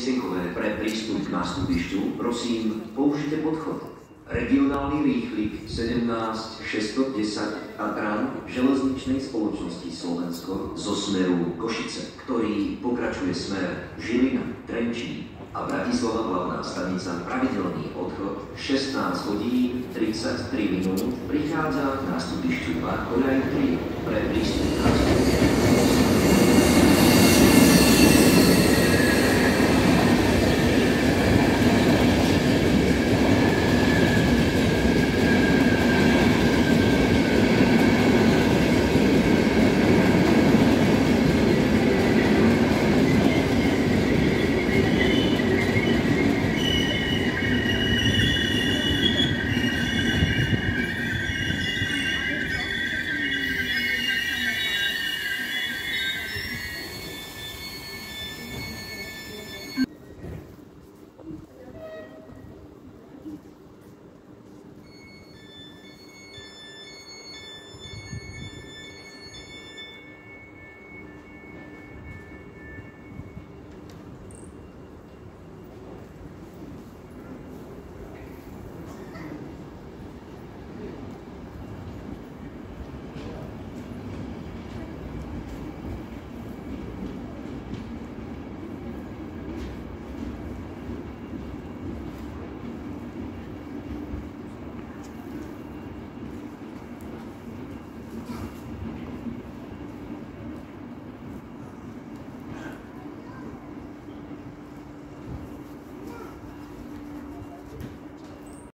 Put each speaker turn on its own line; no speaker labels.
dvojstienkové pre prístup k nástupišťu, prosím, použite podchod. Regionálny rýchlik 17610 Tatran železničnej spoločnosti Slovensko zo smeru Košice, ktorý pokračuje smer Žilina, Trenčín a Bratislava hlavná stanica pravidelný odchod 16 hodín 33 minút prichádza k nástupišťu Barkoľaj 3 pre prístup k nástupišťu.